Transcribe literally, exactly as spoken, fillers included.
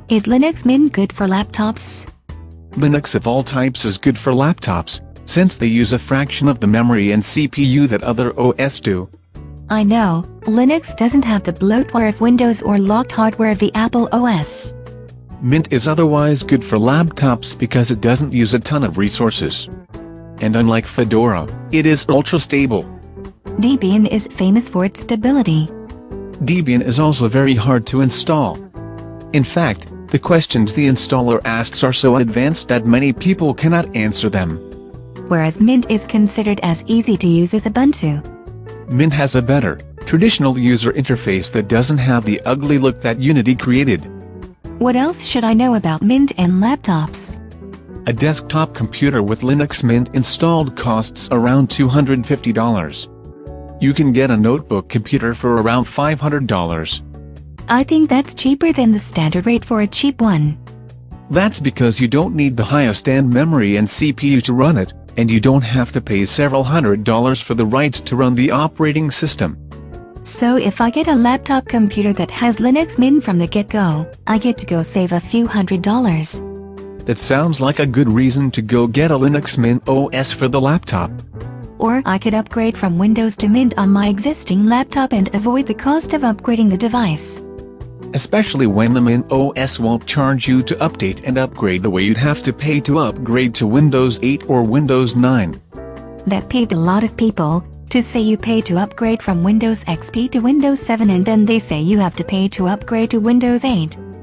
Is Linux Mint good for laptops? Linux of all types is good for laptops, since they use a fraction of the memory and C P U that other O S do. I know, Linux doesn't have the bloatware of Windows or locked hardware of the Apple O S. Mint is otherwise good for laptops because it doesn't use a ton of resources. And unlike Fedora, it is ultra-stable. Debian is famous for its stability. Debian is also very hard to install. In fact, the questions the installer asks are so advanced that many people cannot answer them. Whereas Mint is considered as easy to use as Ubuntu. Mint has a better, traditional user interface that doesn't have the ugly look that Unity created. What else should I know about Mint and laptops? A desktop computer with Linux Mint installed costs around two hundred fifty dollars. You can get a notebook computer for around five hundred dollars. I think that's cheaper than the standard rate for a cheap one. That's because you don't need the highest end memory and C P U to run it, and you don't have to pay several hundred dollars for the rights to run the operating system. So if I get a laptop computer that has Linux Mint from the get-go, I get to go save a few hundred dollars. That sounds like a good reason to go get a Linux Mint O S for the laptop. Or I could upgrade from Windows to Mint on my existing laptop and avoid the cost of upgrading the device. Especially when the Mint O S won't charge you to update and upgrade the way you'd have to pay to upgrade to Windows eight or Windows nine. That paid a lot of people to say you pay to upgrade from Windows X P to Windows seven and then they say you have to pay to upgrade to Windows eight.